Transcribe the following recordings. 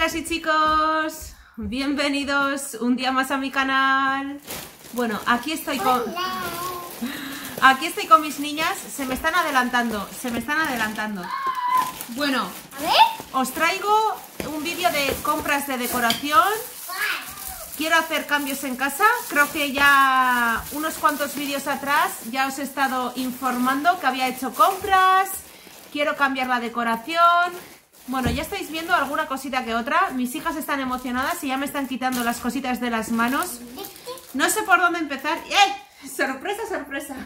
chicas y chicos, bienvenidos un día más a mi canal. Bueno, aquí estoy con mis niñas. Se me están adelantando. Bueno, os traigo un vídeo de compras de decoración. Quiero hacer cambios en casa. Creo que ya unos cuantos vídeos atrás ya os he estado informando que había hecho compras. Quiero cambiar la decoración. Bueno, ya estáis viendo alguna cosita que otra. Mis hijas están emocionadas y ya me están quitando las cositas de las manos. No sé por dónde empezar. ¡Eh! ¡Sorpresa, sorpresa!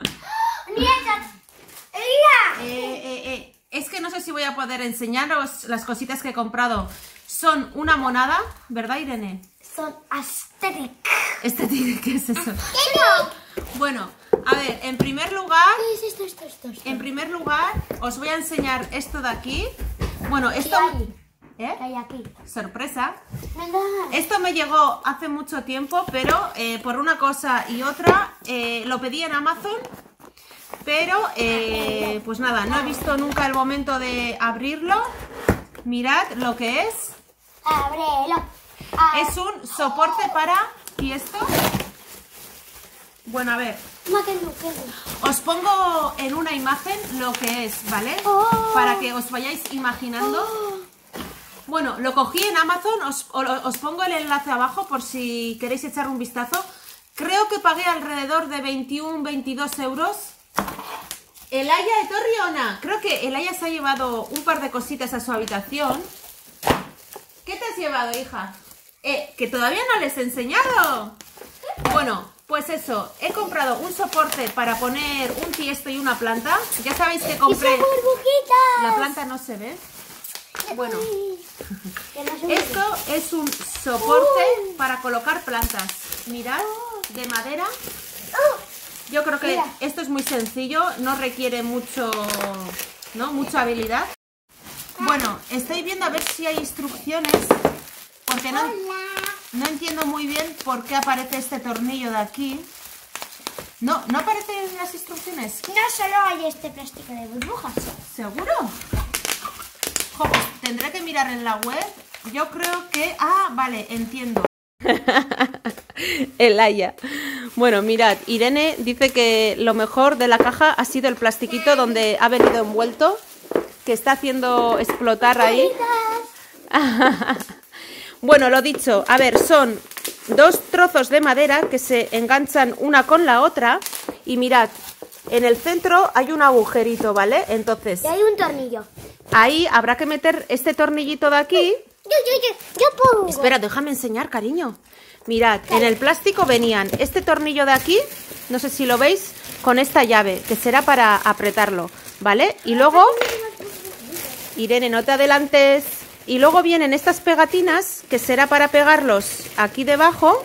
Es que no sé si voy a poder enseñaros las cositas que he comprado. Son una monada, ¿verdad, Irene? Son aesthetic. ¿Aesthetic? ¿Qué es eso? Bueno, a ver, en primer lugar... ¿Qué es esto? En primer lugar, os voy a enseñar esto de aquí. Bueno, esto... ¿Qué hay aquí? Sorpresa. Venga. Esto me llegó hace mucho tiempo, pero por una cosa y otra lo pedí en Amazon. Pero, pues nada, no he visto nunca el momento de abrirlo. Mirad lo que es. Ábrelo. Es un soporte para... ¿Y esto? Bueno, a ver. Os pongo en una imagen lo que es, ¿vale? Para que os vayáis imaginando. Bueno, lo cogí en Amazon. Os pongo el enlace abajo por si queréis echar un vistazo. Creo que pagué alrededor de 21-22 euros. Elaya de Torriona. Creo que Elaya se ha llevado un par de cositas a su habitación. ¿Qué te has llevado, hija? Que todavía no les he enseñado. Bueno, pues eso. He comprado un soporte para poner un tiesto y una planta. Ya sabéis que compré... ¡Y son burbujitas! La planta no se ve. Bueno, esto es un soporte para colocar plantas. Mirad, de madera. Yo creo que esto es muy sencillo, no requiere mucha habilidad. Bueno, estoy viendo a ver si hay instrucciones, porque no entiendo muy bien por qué aparece este tornillo de aquí. ¿No aparecen las instrucciones? No solo hay este plástico de burbujas. ¿Seguro? Jo, pues tendré que mirar en la web. Yo creo que... Ah, vale, entiendo. Elaya. Bueno, mirad, Irene dice que lo mejor de la caja ha sido el plastiquito donde ha venido envuelto, que está haciendo explotar ahí. Bueno, lo dicho, a ver, son dos trozos de madera que se enganchan una con la otra y mirad, en el centro hay un agujerito, ¿vale? Entonces, Y hay un tornillo. ahí habrá que meter este tornillito de aquí. Yo pongo. Espera, déjame enseñar, cariño. Mirad, en el plástico venían este tornillo de aquí, no sé si lo veis, con esta llave, que será para apretarlo, ¿vale? Y luego, Irene, no te adelantes. Y luego vienen estas pegatinas, que será para pegarlos aquí debajo.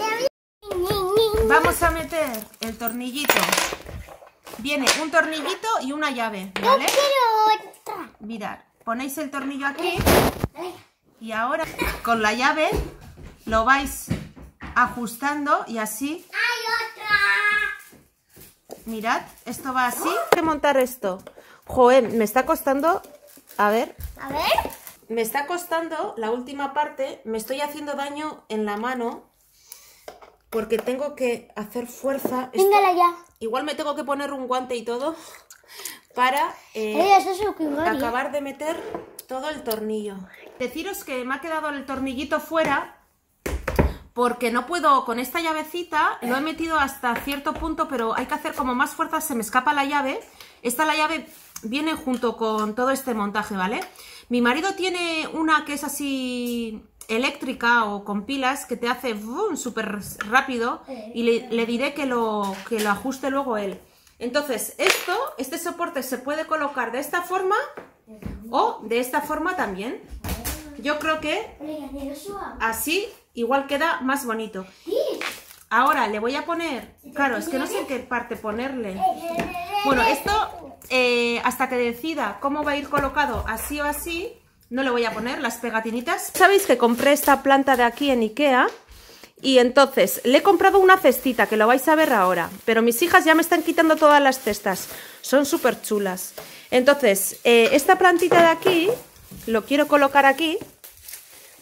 Vamos a meter el tornillito. Viene un tornillito y una llave, ¿vale? Yo quiero otra. Mirad, ponéis el tornillo aquí. Y ahora con la llave lo vais ajustando y así. ¡Hay otra! Mirad, esto va así. Hay que montar esto. Joder, me está costando. A ver. A ver. Me está costando la última parte. Me estoy haciendo daño en la mano. Porque tengo que hacer fuerza. Véngala ya. Igual me tengo que poner un guante y todo. Para Eso es lo que voy. acabar de meter todo el tornillo. Deciros que me ha quedado el tornillito fuera porque no puedo con esta llavecita. Lo he metido hasta cierto punto, pero hay que hacer como más fuerza, se me escapa la llave. La llave viene junto con todo este montaje, ¿vale? Mi marido tiene una que es así eléctrica o con pilas que te hace súper rápido y le diré que lo ajuste luego él. Entonces, este soporte se puede colocar de esta forma o de esta forma también. Yo creo que así igual queda más bonito. Ahora le voy a poner... Claro, es que no sé en qué parte ponerle. Bueno, esto hasta que decida cómo va a ir colocado así o así, no le voy a poner las pegatinitas. Sabéis que compré esta planta de aquí en Ikea. Y entonces, le he comprado una cestita, que lo vais a ver ahora. Pero mis hijas ya me están quitando todas las cestas. Son súper chulas. Entonces, esta plantita de aquí, lo quiero colocar aquí.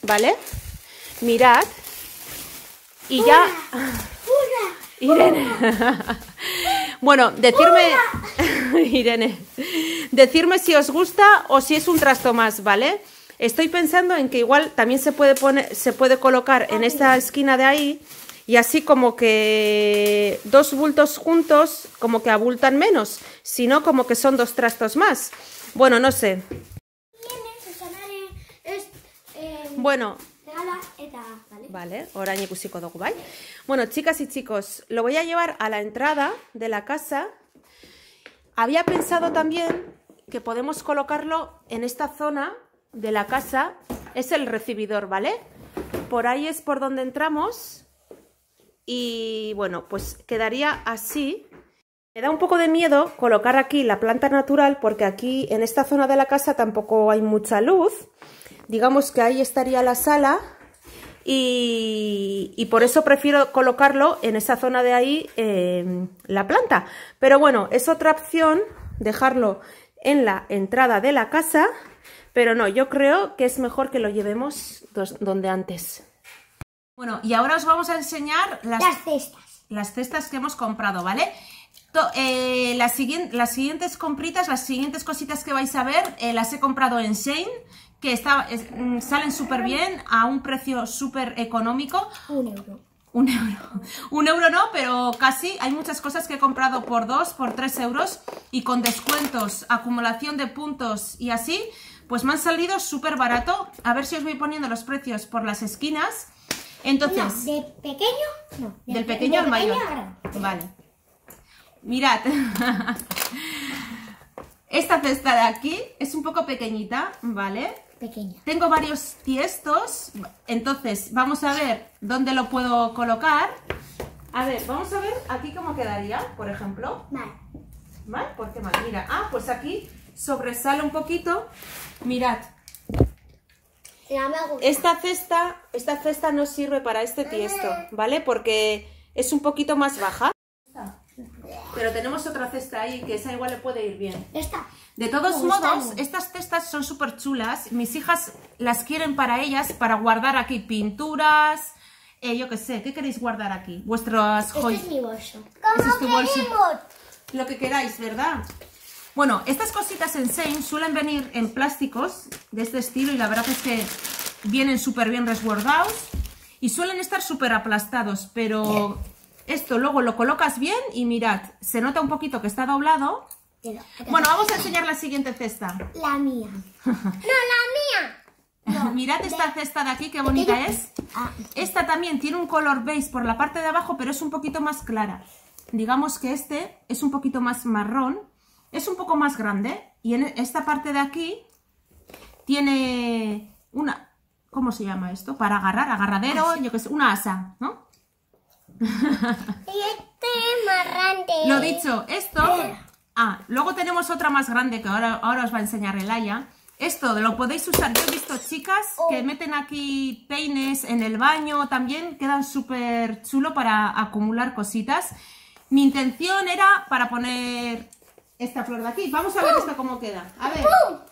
¿vale? Mirad. Y ya... Irene. Bueno, decirme... Irene. Decirme si os gusta o si es un trasto más, ¿vale? Estoy pensando en que igual también se puede colocar en esta esquina de ahí y así como que dos bultos juntos como que abultan menos, si no como que son dos trastos más. Bueno, no sé. Bueno, vale, orain ikusiko dugu, bai. Bueno, chicas y chicos, lo voy a llevar a la entrada de la casa. Había pensado también que podemos colocarlo en esta zona de la casa. Es el recibidor, ¿vale? Por ahí es por donde entramos. Y bueno, pues quedaría así. Me da un poco de miedo colocar aquí la planta natural porque aquí en esta zona de la casa tampoco hay mucha luz. Digamos que ahí estaría la sala y por eso prefiero colocarlo en esa zona de ahí, la planta. Pero bueno, es otra opción dejarlo en la entrada de la casa, pero no, yo creo que es mejor que lo llevemos donde antes. Bueno, y ahora os vamos a enseñar las cestas que hemos comprado, ¿vale? Las siguientes compritas, las siguientes cositas que vais a ver, las he comprado en Shein, que salen súper bien, a un precio súper económico. 1 euro. 1 euro. 1 euro no, pero casi. Hay muchas cosas que he comprado por 2, por 3 euros y con descuentos, acumulación de puntos y así, pues me han salido súper barato. A ver si os voy poniendo los precios por las esquinas. Entonces, No, ¿de pequeño? No. Del pequeño al mayor. Vale. Mirad. Esta cesta de aquí es un poco pequeñita, ¿vale? Pequeña. Tengo varios tiestos, entonces vamos a ver dónde lo puedo colocar. A ver, vamos a ver aquí cómo quedaría, por ejemplo. Vale. ¿Vale? ¿Por qué mal? Mira, pues aquí sobresale un poquito. Mirad. Ya me gusta. Esta cesta no sirve para este tiesto, ¿vale? Porque es un poquito más baja. Pero tenemos otra cesta ahí, que esa igual le puede ir bien. Esta. De todos modos, estas cestas son súper chulas. Mis hijas las quieren para ellas, para guardar aquí pinturas. Yo qué sé, ¿qué queréis guardar aquí? Vuestras joyas. Este es mi bolso. Ese es tu bolso. Lo que queráis, ¿verdad? Bueno, estas cositas en Shein suelen venir en plásticos de este estilo y la verdad es que vienen súper bien resguardados y suelen estar súper aplastados, pero esto luego lo colocas bien y mirad, se nota un poquito que está doblado. Bueno, vamos a enseñar la siguiente cesta. La mía. No, la mía. No, mirad esta cesta de aquí, qué bonita es. Esta también tiene un color beige por la parte de abajo, pero es un poquito más clara. Digamos que este es un poquito más marrón. Es un poco más grande y en esta parte de aquí tiene una... ¿Cómo se llama esto? Para agarrar, agarradero, yo que sé, una asa, ¿no? Y este es más grande. Lo dicho, esto... luego tenemos otra más grande que ahora os va a enseñar Elaya. Esto lo podéis usar. Yo he visto chicas que meten aquí peines en el baño, también quedan súper chulo para acumular cositas. Mi intención era para poner... esta flor de aquí. Vamos a ver esto cómo queda. A ver.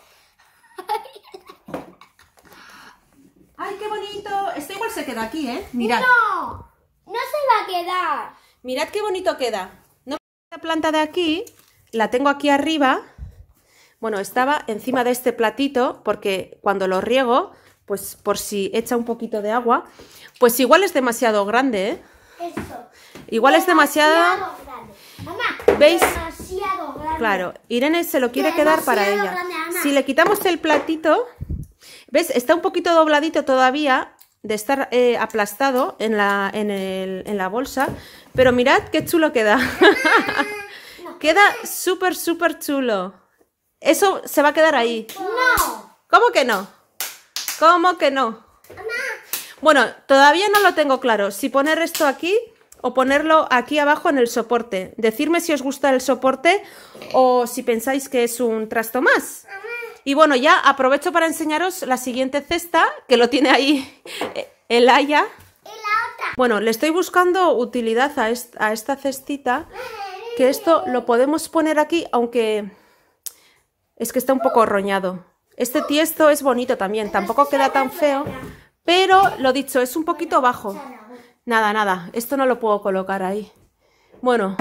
¡Ay, qué bonito! Esto igual se queda aquí, ¿eh? Mirad. No, no se va a quedar. Mirad qué bonito queda. No, la planta de aquí, la tengo aquí arriba. Bueno, estaba encima de este platito porque cuando lo riego, pues por si echa un poquito de agua, pues igual es demasiado grande, ¿eh? Esto. Igual es demasiado... grande. Mamá, ¿veis? demasiado grande. Claro, Irene se lo quiere quedar para ella. Grande, Ana. Si le quitamos el platito, ¿ves? Está un poquito dobladito todavía de estar aplastado en la bolsa, pero mirad qué chulo queda. Queda súper, súper chulo. Eso se va a quedar ahí. No. ¿Cómo que no? ¿Cómo que no? Mamá. Bueno, todavía no lo tengo claro. Si poner esto aquí o ponerlo aquí abajo en el soporte. Decidme si os gusta el soporte o si pensáis que es un trasto más. Y bueno, ya aprovecho para enseñaros la siguiente cesta, que lo tiene ahí Elaya. Y la otra. Bueno, le estoy buscando utilidad a esta cestita, que esto lo podemos poner aquí, aunque es que está un poco roñado. Este tiesto es bonito también, tampoco queda tan feo, pero lo dicho, es un poquito bajo. Nada, nada, esto no lo puedo colocar ahí. Bueno,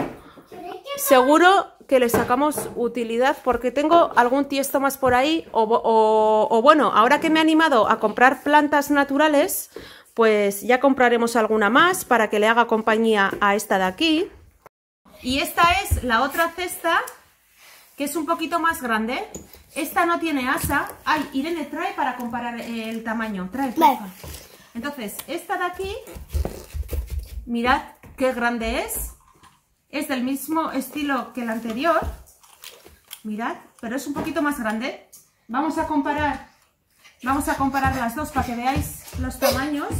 seguro que le sacamos utilidad porque tengo algún tiesto más por ahí o bueno, ahora que me he animado a comprar plantas naturales, pues ya compraremos alguna más para que le haga compañía a esta de aquí. Y esta es la otra cesta, que es un poquito más grande. Esta no tiene asa. Ay, Irene, trae para comparar el tamaño. Trae, porfa. Entonces, esta de aquí, mirad qué grande es. Es del mismo estilo que la anterior. Mirad, pero es un poquito más grande. Vamos a comparar las dos para que veáis los tamaños.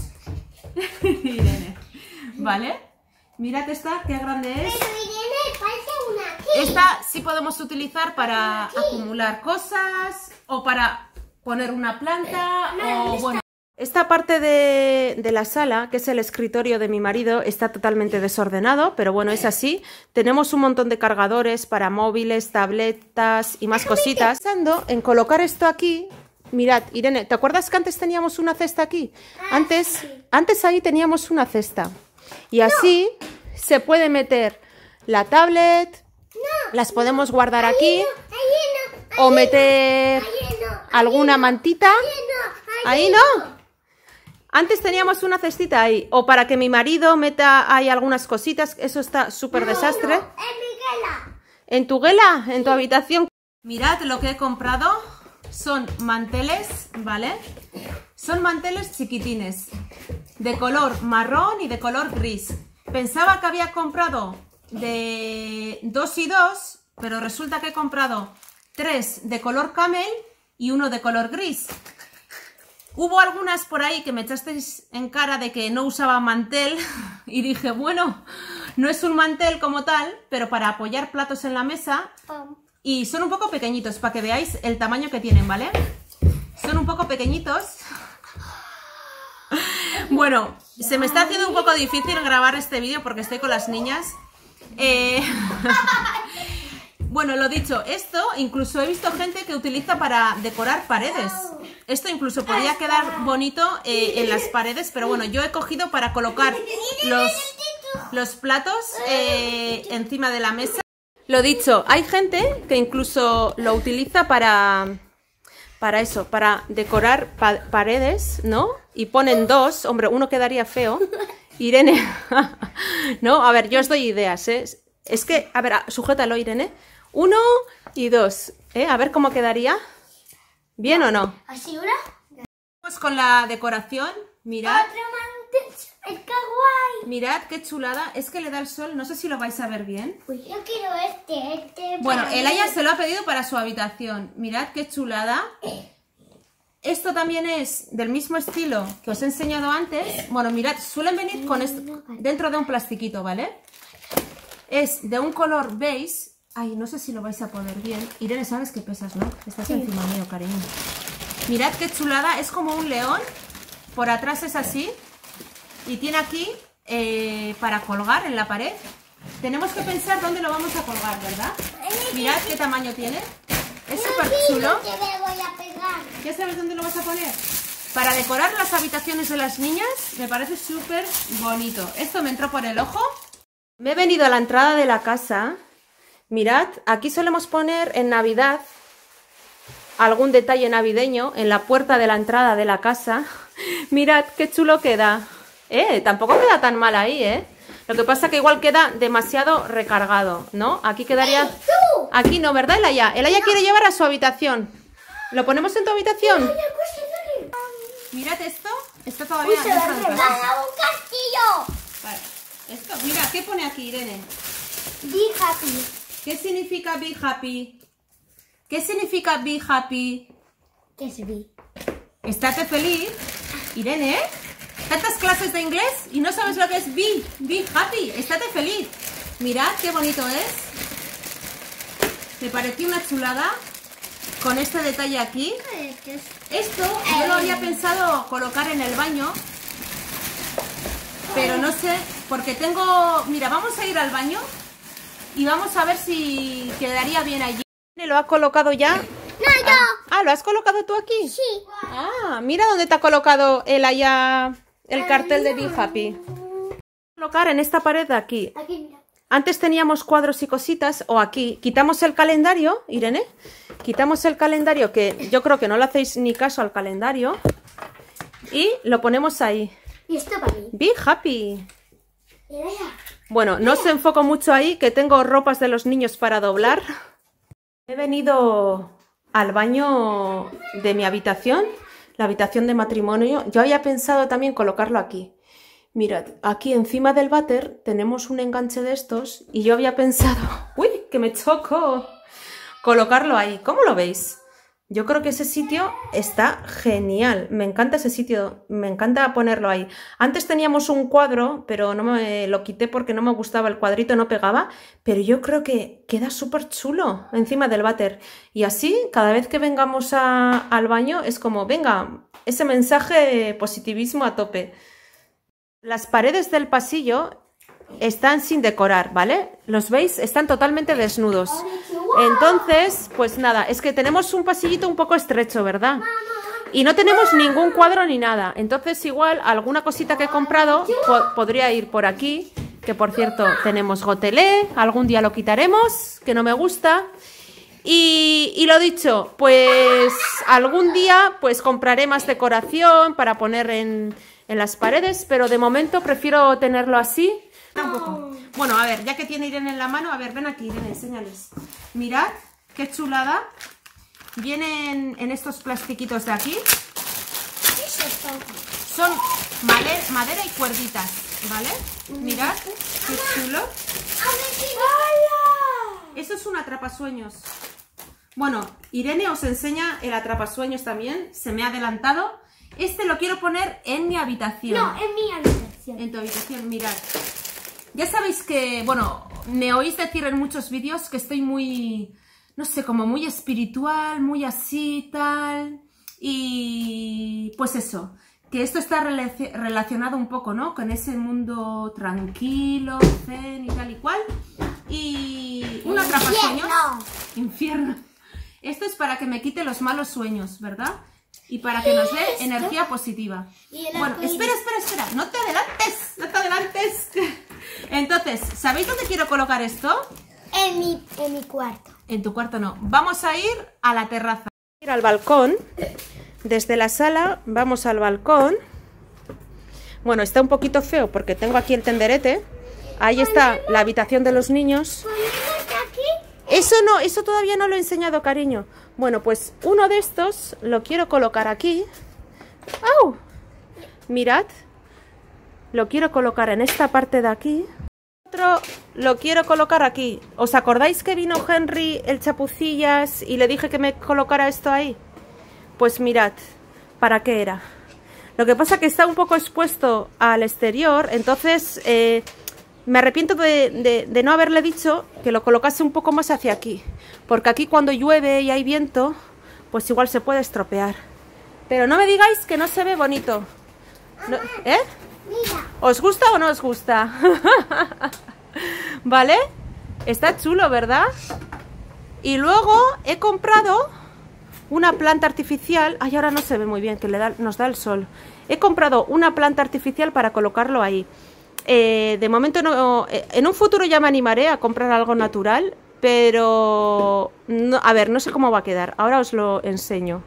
Irene, ¿vale? Mirad esta, qué grande es. Pero Irene, falta una aquí. Esta sí podemos utilizar para acumular cosas o para poner una planta o bueno. Esta parte de la sala, que es el escritorio de mi marido, está totalmente desordenado, pero bueno, es así. Tenemos un montón de cargadores para móviles, tabletas y más cositas. Pensando en colocar esto aquí. Mirad, Irene, ¿te acuerdas que antes teníamos una cesta aquí? Antes ahí teníamos una cesta. Y así se puede meter la tablet, las podemos guardar aquí, o meter alguna mantita. Ahí no. Antes teníamos una cestita ahí, o para que mi marido meta ahí algunas cositas, eso está súper desastre. En mi gala. ¿En tu gela? ¿En tu habitación? Mirad lo que he comprado, son manteles, ¿vale? Son manteles chiquitines, de color marrón y de color gris. Pensaba que había comprado de 2 y 2, pero resulta que he comprado 3 de color camel y 1 de color gris. Hubo algunas por ahí que me echasteis en cara de que no usaba mantel y dije, bueno, no es un mantel como tal, pero para apoyar platos en la mesa. Y son un poco pequeñitos, para que veáis el tamaño que tienen, ¿vale? Son un poco pequeñitos. Bueno, se me está haciendo un poco difícil grabar este vídeo porque estoy con las niñas. Bueno, lo dicho, esto incluso he visto gente que utiliza para decorar paredes. Esto incluso podría quedar bonito en las paredes, pero bueno, yo he cogido para colocar los platos encima de la mesa. Lo dicho, hay gente que incluso lo utiliza para eso, para decorar paredes, ¿no? Y ponen 2, hombre, uno quedaría feo. Irene, no, a ver, yo os doy ideas, ¿eh? Es que, a ver, sujétalo, Irene. 1 y 2, ¿eh? A ver cómo quedaría. ¿Bien o no? ¿Así ahora? Vamos con la decoración, mirad. Otro mantel, es kawaii. Mirad qué chulada, es que le da el sol, no sé si lo vais a ver bien. Pues yo quiero este. Bueno, Elaya se lo ha pedido para su habitación. Mirad qué chulada. Esto también es del mismo estilo que os he enseñado antes. Bueno, mirad, suelen venir con esto dentro de un plastiquito, ¿vale? Es de un color beige. Ay, no sé si lo vais a poder bien. Irene, sabes que pesas, ¿no? Estás encima mío, cariño. Mirad qué chulada, es como un león. Por atrás es así. Y tiene aquí para colgar en la pared. Tenemos que pensar dónde lo vamos a colgar, ¿verdad? Mirad qué tamaño tiene. Es súper chulo. ¿Ya sabes dónde lo vas a poner? Para decorar las habitaciones de las niñas me parece súper bonito. Esto me entró por el ojo. Me he venido a la entrada de la casa. Mirad, aquí solemos poner en Navidad algún detalle navideño en la puerta de la entrada de la casa. Mirad qué chulo queda. Tampoco queda tan mal ahí, ¿eh? Lo que pasa que igual queda demasiado recargado, ¿no? Aquí quedaría... Aquí no, ¿verdad, Elaya? Elaya quiere llevar a su habitación. ¿Lo ponemos en tu habitación? Mirad esto. Está todavía dentro de casa. ¡Un castillo! Vale. Esto, mira, ¿qué pone aquí, Irene? Be happy. ¿Qué significa be happy? ¿Qué significa be happy? ¿Qué es be? Estate feliz. Irene, ¿eh? Tantas clases de inglés y no sabes lo que es be happy. Estate feliz. Mirad qué bonito es. Me pareció una chulada con este detalle aquí. Esto yo lo había pensado colocar en el baño, pero no sé, porque tengo... Mira, vamos a ir al baño y vamos a ver si quedaría bien allí. ¿Lo ha colocado ya? No, yo. Ah, ¿lo has colocado tú aquí? Sí. Ah, mira dónde te ha colocado él allá el cartel de Be Happy. Colocar en esta pared de aquí. Aquí, mira. Antes teníamos cuadros y cositas, o aquí. Quitamos el calendario, Irene. Quitamos el calendario, que yo creo que no le hacéis ni caso al calendario. Y lo ponemos ahí. Y esto para mí. Be Happy. Mira ya. Bueno, no os enfoco mucho ahí, que tengo ropas de los niños para doblar. He venido al baño de mi habitación, la habitación de matrimonio. Yo había pensado también colocarlo aquí. Mirad, aquí encima del váter tenemos un enganche de estos y yo había pensado, ¡uy, que me choco! Colocarlo ahí. ¿Cómo lo veis? Yo creo que ese sitio está genial. Me encanta ese sitio, me encanta ponerlo ahí. Antes teníamos un cuadro, pero no me lo quité porque no me gustaba el cuadrito, no pegaba. Pero yo creo que queda súper chulo encima del váter. Y así, cada vez que vengamos al baño, es como, venga, ese mensaje de positivismo a tope. Las paredes del pasillo están sin decorar, ¿vale? ¿Los veis? Están totalmente desnudos. Entonces, pues nada, es que tenemos un pasillito un poco estrecho, ¿verdad? Y no tenemos ningún cuadro ni nada. Entonces, igual, alguna cosita que he comprado podría ir por aquí. Que, por cierto, tenemos gotelé. Algún día lo quitaremos, que no me gusta. Y lo dicho, pues algún día pues compraré más decoración para poner en las paredes, pero de momento prefiero tenerlo así. Un poco. Bueno, a ver, ya que tiene Irene en la mano, a ver, ven aquí, Irene, enséñales. Mirad qué chulada. Vienen en estos plastiquitos de aquí. ¿Qué es esto? Son madera y cuerditas, ¿vale? Mirad qué chulo. Eso es un atrapasueños. Bueno, Irene os enseña el atrapasueños también. Se me ha adelantado. Este lo quiero poner en mi habitación. No, en mi habitación. En tu habitación, mirad. Ya sabéis que, bueno, me oís decir en muchos vídeos que estoy muy, no sé, como muy espiritual, muy así, tal. Y pues eso, que esto está relacionado un poco, ¿no? Con ese mundo tranquilo, zen y tal y cual. Y un atrapasueños. Infierno. Esto es para que me quite los malos sueños, ¿verdad? Y para que nos dé energía positiva. Bueno, espera. No te adelantes. Entonces, ¿sabéis dónde quiero colocar esto? En mi cuarto. En tu cuarto no. Vamos a ir a la terraza. Ir al balcón. Desde la sala vamos al balcón. Bueno, está un poquito feo porque tengo aquí el tenderete. Ahí está la habitación de los niños. Eso no, eso todavía no lo he enseñado, cariño. Bueno, pues uno de estos lo quiero colocar aquí. ¡Au! Mirad. Lo quiero colocar en esta parte de aquí. Otro lo quiero colocar aquí. ¿Os acordáis que vino Henry, el chapucillas, y le dije que me colocara esto ahí? Pues mirad, ¿para qué era? Lo que pasa es que está un poco expuesto al exterior, entonces me arrepiento de no haberle dicho que lo colocase un poco más hacia aquí. Porque aquí cuando llueve y hay viento, pues igual se puede estropear. Pero no me digáis que no se ve bonito. No, ¿eh? Mira. ¿Os gusta o no os gusta? ¿Vale? Está chulo, ¿verdad? Y luego he comprado una planta artificial. Ay, ahora no se ve muy bien, que nos da el sol. He comprado una planta artificial para colocarlo ahí. De momento no. En un futuro ya me animaré a comprar algo natural. Pero, no, a ver, no sé cómo va a quedar. Ahora os lo enseño.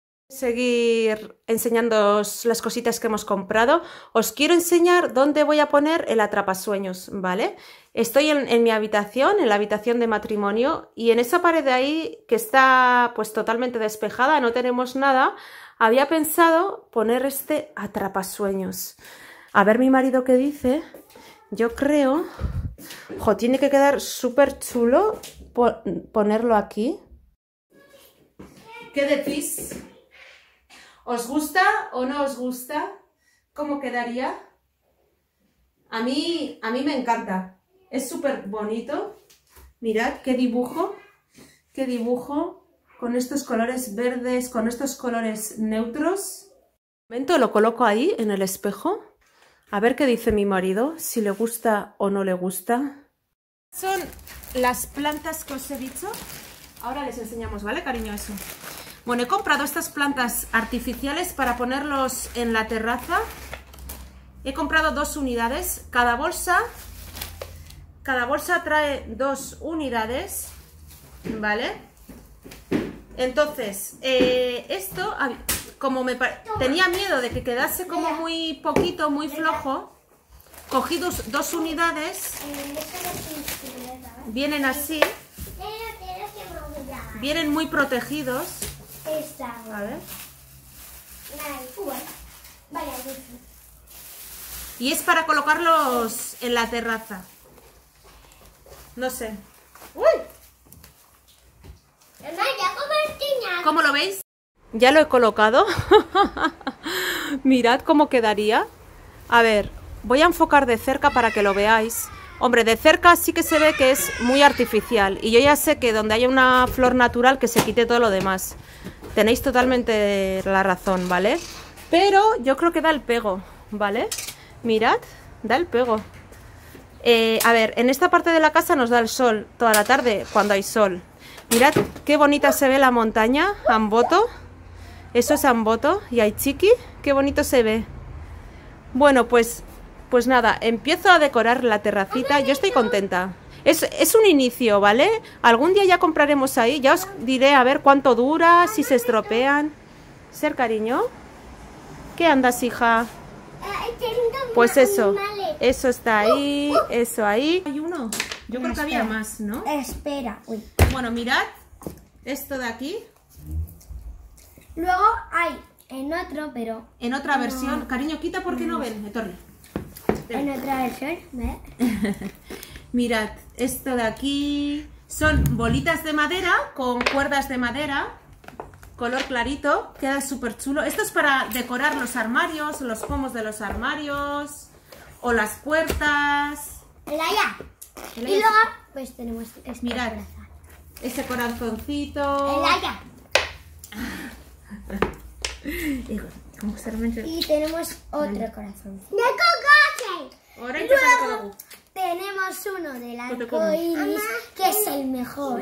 Seguir enseñándoos las cositas que hemos comprado. Os quiero enseñar dónde voy a poner el atrapasueños, ¿vale? Estoy en mi habitación, en la habitación de matrimonio, y en esa pared de ahí, que está pues totalmente despejada, no tenemos nada, había pensado poner este atrapasueños. A ver mi marido qué dice. Yo creo... Jo, tiene que quedar súper chulo ponerlo aquí. ¿Qué decís? ¿Os gusta o no os gusta? ¿Cómo quedaría? A mí me encanta. Es súper bonito. Mirad qué dibujo. Qué dibujo. Con estos colores verdes, con estos colores neutros. Un momento, lo coloco ahí en el espejo. A ver qué dice mi marido, si le gusta o no le gusta. Son las plantas que os he dicho. Ahora les enseñamos, ¿vale, cariño? Eso. Bueno, he comprado estas plantas artificiales para ponerlos en la terraza. He comprado 2 unidades. Cada bolsa trae 2 unidades, ¿vale? Entonces, esto, como tenía miedo de que quedase como muy poquito, muy flojo, cogí 2 unidades. Vienen así. Vienen muy protegidos. A ver. Y es para colocarlos en la terraza. No sé. ¡Uy! ¿Cómo lo veis? Ya lo he colocado. Mirad cómo quedaría. A ver, voy a enfocar de cerca para que lo veáis. Hombre, de cerca sí que se ve que es muy artificial. Y yo ya sé que donde haya una flor natural que se quite todo lo demás. Tenéis totalmente la razón, ¿vale? Pero yo creo que da el pego, ¿vale? Mirad, da el pego. A ver, en esta parte de la casa nos da el sol toda la tarde cuando hay sol. Mirad qué bonita se ve la montaña, Amboto. Eso es Amboto y Aichiki, qué bonito se ve. Bueno, pues nada, empiezo a decorar la terracita. Yo estoy contenta. Es un inicio, ¿vale? Algún día ya compraremos ahí. Ya os diré a ver cuánto dura, si se estropean. ¿Ser cariño? ¿Qué andas, hija? Pues eso está ahí, eso ahí. Hay uno. Yo creo que había más, ¿no? Espera. Uy. Bueno, mirad esto de aquí. Luego hay en otro, pero... En otra versión. Cariño, quita porque no ven. En otra versión, ¿ves? Mirad, esto de aquí son bolitas de madera con cuerdas de madera, color clarito, queda súper chulo. Esto es para decorar los armarios, los pomos de los armarios o las puertas. Y luego, pues tenemos este. Mirad, ese corazoncito. ¿Cómo se llama? Y tenemos otro corazón. Ahora Y luego tenemos uno del arco iris, que es el mejor.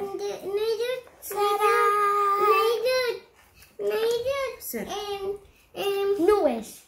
Nubes.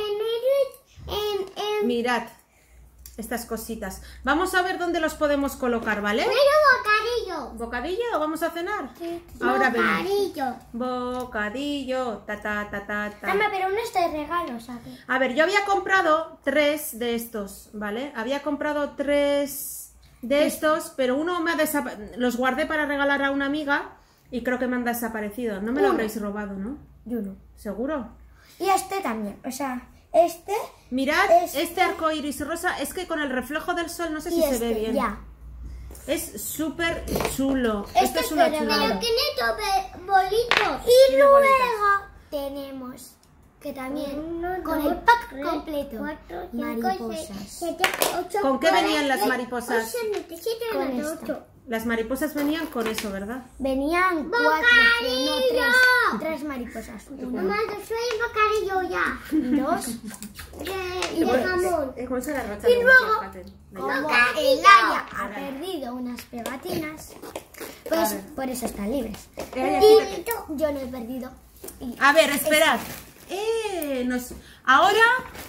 Mirad estas cositas. Vamos a ver dónde los podemos colocar, ¿vale? Bocadillo. ¿Bocadillo o vamos a cenar? Sí. Ahora vemos. Bocadillo. Bocadillo. Mamá, pero uno es de regalo, ¿sabes? A ver, yo había comprado 3 de estos, ¿vale? Había comprado 3 de estos, pero uno me ha desaparecido. Los guardé para regalar a una amiga y creo que me han desaparecido. No me lo habréis robado, ¿no? Yo no. ¿Seguro? Y este también, o sea, este... Mirad, este arco iris rosa, es que con el reflejo del sol no sé si se ve bien. Ya. Es súper chulo. Esto es una chulada. pero tiene bolitos. Y luego tenemos que también con el pack completo. Mariposas. ¿Con qué venían las mariposas? Con esto. Las mariposas venían con eso, ¿verdad? Venían 4, no 3 mariposas. Mamá, yo soy bocadillo ya. 2 y de jamón. Y luego, como el Aya ha perdido unas pegatinas, pues por eso están libres. Y yo no he perdido. A ver, esperad. Ahora...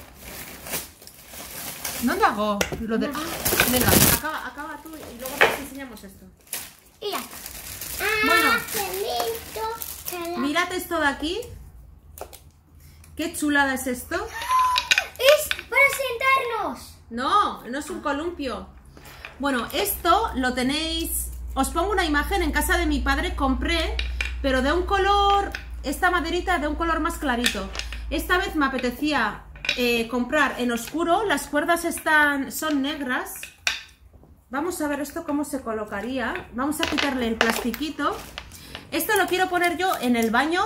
¿Dónde hago? Lo de... Venga, acaba tú y luego nos enseñamos esto. Y ya. Bueno, mirad esto de aquí. ¿Qué chulada es esto? ¡Es para sentarnos! No, no es un columpio. Bueno, esto lo tenéis... Os pongo una imagen, en casa de mi padre compré, pero de un color... Esta maderita de un color más clarito. Esta vez me apetecía comprar en oscuro. Las cuerdas son negras. Vamos a ver esto cómo se colocaría. Vamos a quitarle el plastiquito. Esto lo quiero poner yo en el baño.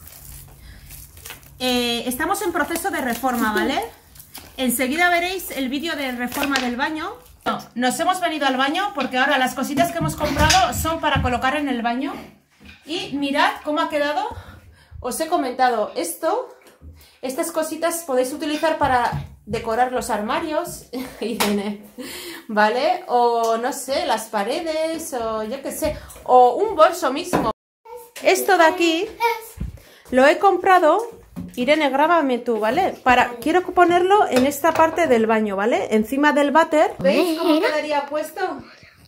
Estamos en proceso de reforma, ¿vale? Enseguida veréis el vídeo de reforma del baño. Nos hemos venido al baño porque ahora las cositas que hemos comprado son para colocar en el baño. Y mirad cómo ha quedado. Os he comentado esto. Estas cositas podéis utilizar para decorar los armarios, ¿vale? O no sé, las paredes, o yo qué sé, o un bolso mismo. esto de aquí lo he comprado. Irene, grábame tú, ¿vale? Quiero ponerlo en esta parte del baño, ¿vale? Encima del váter. ¿Veis cómo quedaría puesto?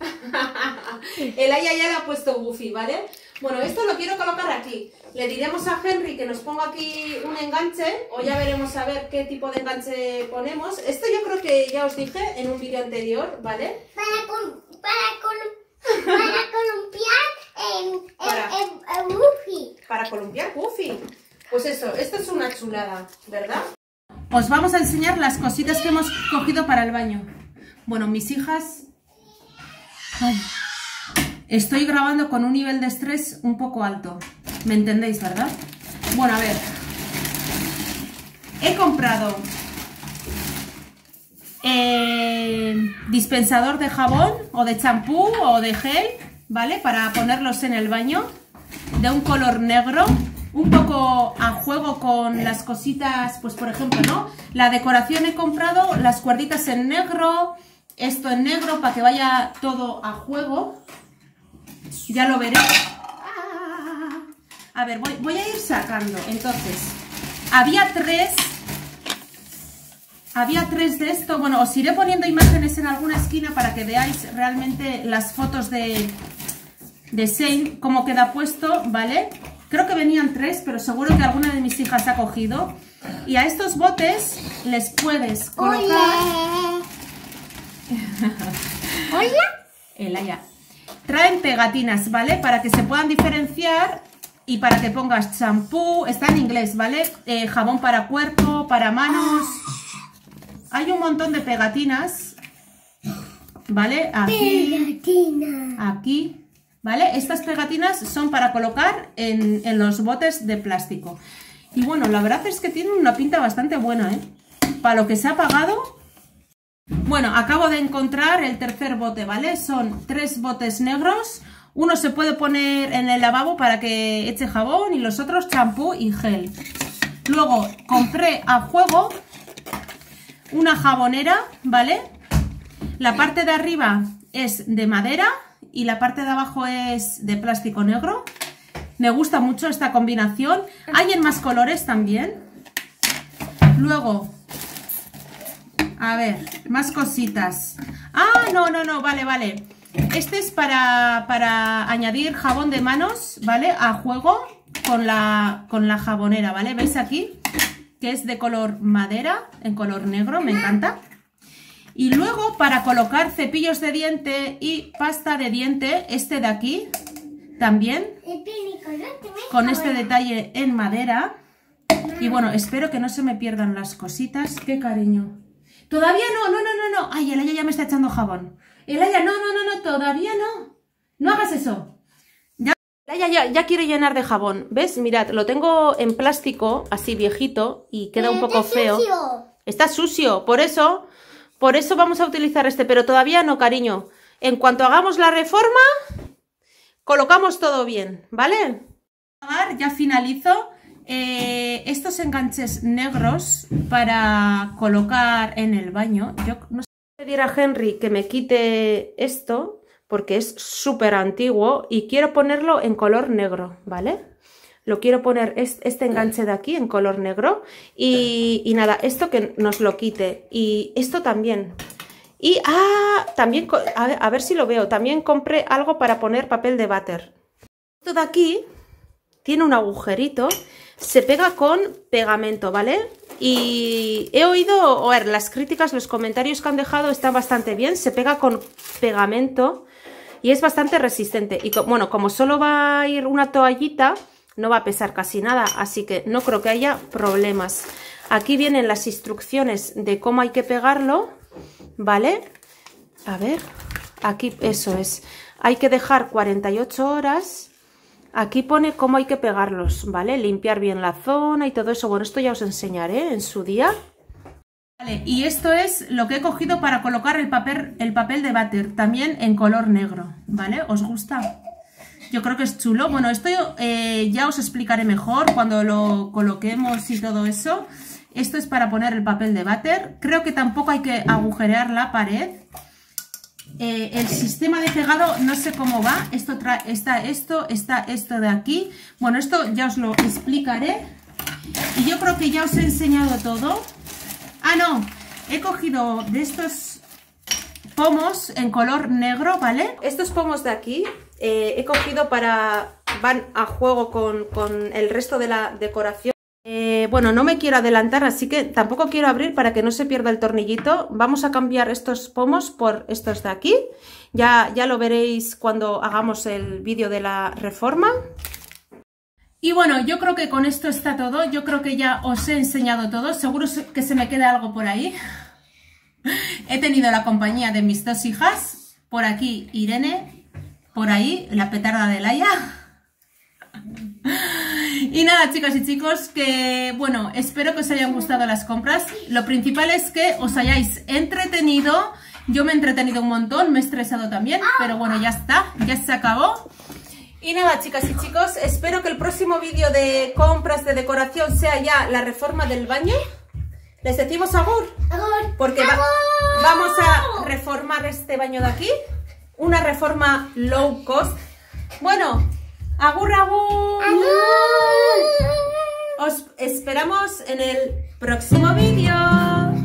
El Aya ya le ha puesto Goofy, ¿vale? Bueno, esto lo quiero colocar aquí. Le diremos a Henry que nos ponga aquí un enganche, o ya veremos a ver qué tipo de enganche ponemos. Esto yo creo que ya os dije en un vídeo anterior, ¿vale? Para columpiar Goofy. Para columpiar Goofy. Pues eso, esto es una chulada, ¿verdad? Os vamos a enseñar las cositas que hemos cogido para el baño. Bueno, mis hijas... Ay, estoy grabando con un nivel de estrés un poco alto. ¿Me entendéis, verdad? Bueno, a ver. He comprado dispensador de jabón o de champú o de gel, ¿vale? Para ponerlos en el baño, de un color negro, un poco a juego con las cositas, pues por ejemplo, ¿no? La decoración he comprado las cuerditas en negro, esto en negro para que vaya todo a juego. Ya lo veréis. A ver, voy a ir sacando. Entonces, había tres de esto. Bueno, os iré poniendo imágenes en alguna esquina para que veáis realmente las fotos de Shane, cómo queda puesto, ¿vale? Creo que venían 3, pero seguro que alguna de mis hijas ha cogido. Y a estos botes les puedes colocar... ¿Hola? El Aya. Traen pegatinas, ¿vale? Para que se puedan diferenciar y para que pongas champú. Está en inglés, ¿vale? Jabón para cuerpo, para manos. Hay un montón de pegatinas, ¿vale? Aquí. Pegatina. Aquí. ¿Vale? Estas pegatinas son para colocar en los botes de plástico. Y bueno, la verdad es que tienen una pinta bastante buena, ¿eh? Para lo que se ha pagado. Bueno, acabo de encontrar el tercer bote, ¿vale? Son 3 botes negros. Uno se puede poner en el lavabo para que eche jabón y los otros champú y gel. Luego compré a juego una jabonera, ¿vale? La parte de arriba es de madera y la parte de abajo es de plástico negro. Me gusta mucho esta combinación. Hay en más colores también. Luego, a ver, más cositas. Ah, no, vale. Este es para añadir jabón de manos, ¿vale? A juego con la jabonera, ¿vale? ¿Veis aquí? Que es de color madera, en color negro, me encanta. Y luego para colocar cepillos de diente y pasta de diente, este de aquí, también, con este detalle en madera. Y bueno, espero que no se me pierdan las cositas. ¡Qué cariño! Todavía no. Ay, el Aya ya me está echando jabón. El Aya, no, todavía no. No hagas eso. Ya quiere llenar de jabón. ¿Ves? Mirad, lo tengo en plástico, así viejito, y queda un poco feo. Está sucio, por eso vamos a utilizar este, pero todavía no, cariño. En cuanto hagamos la reforma, colocamos todo bien, ¿vale? Ya finalizo. Estos enganches negros para colocar en el baño. Yo no sé si pedir a Henry que me quite esto porque es súper antiguo y quiero ponerlo en color negro, ¿vale? Lo quiero poner este enganche de aquí en color negro y nada, esto que nos lo quite y esto también. Y también, a ver si lo veo, también compré algo para poner papel de váter. Esto de aquí tiene un agujerito, se pega con pegamento, ¿vale? Y he oído, a ver, las críticas, los comentarios que han dejado están bastante bien, se pega con pegamento y es bastante resistente. Y bueno, como solo va a ir una toallita, no va a pesar casi nada, así que no creo que haya problemas. Aquí vienen las instrucciones de cómo hay que pegarlo, ¿vale? A ver, aquí eso es. Hay que dejar 48 horas. Aquí pone cómo hay que pegarlos, ¿vale? Limpiar bien la zona y todo eso. Bueno, esto ya os enseñaré en su día. Vale, y esto es lo que he cogido para colocar el papel de váter, también en color negro, ¿vale? ¿Os gusta? Yo creo que es chulo. Bueno, esto ya os explicaré mejor cuando lo coloquemos y todo eso. Esto es para poner el papel de váter. Creo que tampoco hay que agujerear la pared. el sistema de pegado no sé cómo va. Está esto de aquí. Bueno, esto ya os lo explicaré. Y yo creo que ya os he enseñado todo. Ah, no, he cogido de estos pomos en color negro, ¿vale? Estos pomos de aquí he cogido van a juego con el resto de la decoración. Bueno, no me quiero adelantar, así que tampoco quiero abrir para que no se pierda el tornillito. Vamos a cambiar estos pomos por estos de aquí. Ya lo veréis cuando hagamos el vídeo de la reforma. Y bueno, yo creo que con esto está todo. Yo creo que ya os he enseñado todo. Seguro que se me queda algo por ahí. He tenido la compañía de mis dos hijas. Por aquí Irene, por ahí la petarda de Laia. Y nada, chicas y chicos, que bueno, espero que os hayan gustado las compras. Lo principal es que os hayáis entretenido. Yo me he entretenido un montón, me he estresado también, pero bueno, ya está, ya se acabó. Y nada, chicas y chicos, espero que el próximo vídeo de compras de decoración sea ya la reforma del baño. ¿Les decimos agur? Agur. Porque vamos a reformar este baño de aquí. Una reforma low cost. Bueno, agur, agur. Os esperamos en el próximo vídeo.